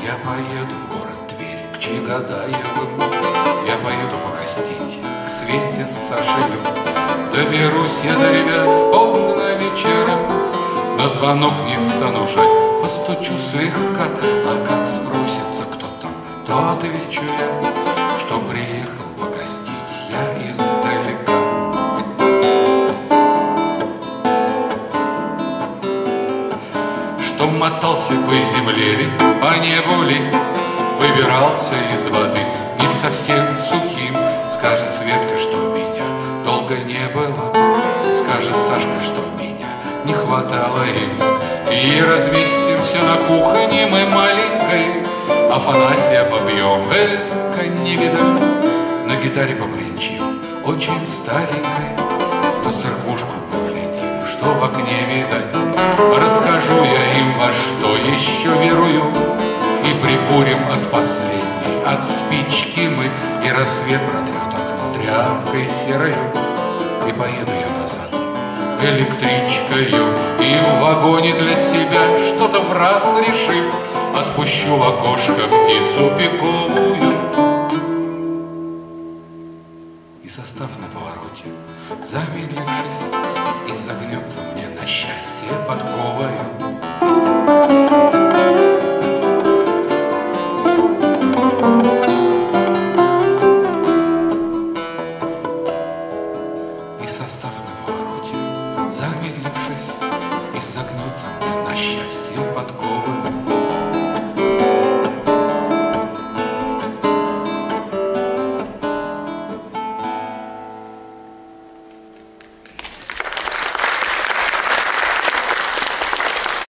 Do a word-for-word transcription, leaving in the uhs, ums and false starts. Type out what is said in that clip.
Я поеду в город Тверь к Чагадаевым, я поеду погостить к Свете с Сашею. Доберусь я до ребят поздно вечером, на звонок не стану жать, постучу слегка, а как спросится, кто там, то отвечу я, что приехал погостить я издалека. Что мотался по земле ли, по небу ли, выбирался из воды не совсем сухим. Скажет Светка, что меня долго не было, скажет Сашка, что меня не хватало им. И разместимся на кухне мы маленькой, Афанасия побьем, эка не видать, на гитаре побренчим, очень старенькой, на церквушку выглядим, что в окне видать. Расскажу я им, во что еще верую, и прикурим от последней, от спички мы, и рассвет протрет окно тряпкой серою, и поеду я назад электричкою, и в вагоне для себя, что-то в раз решив, отпущу в окошко птицу пиковую. И состав на повороте, замедлившись, изогнется мне на счастье подковою.